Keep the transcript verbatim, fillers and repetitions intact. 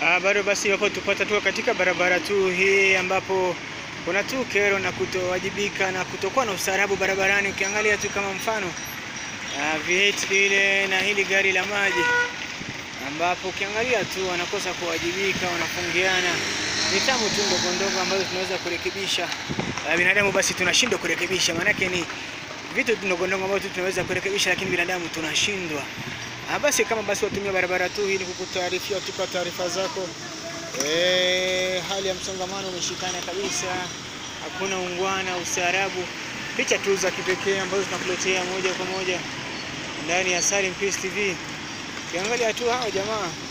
Ah, bado basi hapo tupata tu katika barabara tu hii ambapo kuna tu kero na kutowajibika na kutokuwa na ustaarabu barabarani. Ukiangalia tu kama mfano ah, V eight ile na hili gari la maji ambapo ukiangalia tu wanakosa kuwajibika, wanafungiana. Ni tamu tu ndogo ndogo ambazo tunaweza kurekebisha. Ah, binadamu basi tunashindwa kurekebisha, maana yake ni vitu ndogo ndogo ambavyo tunaweza kurekebisha lakini binadamu tunashindwa. Ah, basi kama basi watumia barabara tu hii kukutaarifia tupa taarifa zako. Eh, hali ya msongamano umeshikana kabisa. Hakuna ungwana, ustaarabu. Picha tu za kipekee ambazo tunakuletea moja kwa moja ndani ya Salim Peace T V. Kiangalia tu hao jamaa